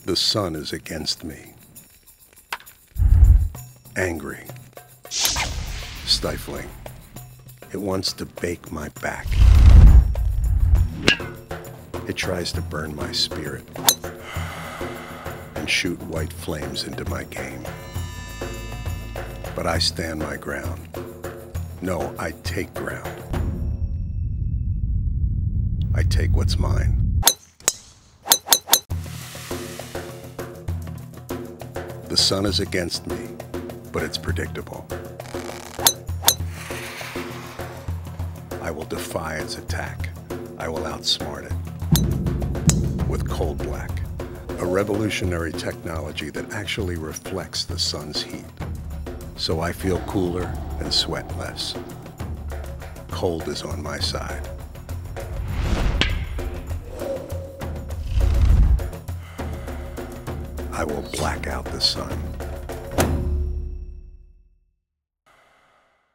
The sun is against me. Angry. Stifling. It wants to bake my back. It tries to burn my spirit and shoot white flames into my game. But I stand my ground. No, I take ground. I take what's mine. The sun is against me, but it's predictable. I will defy its attack. I will outsmart it. With coldblack, a revolutionary technology that actually reflects the sun's heat. So I feel cooler and sweat less. Cold is on my side. I will black out the sun.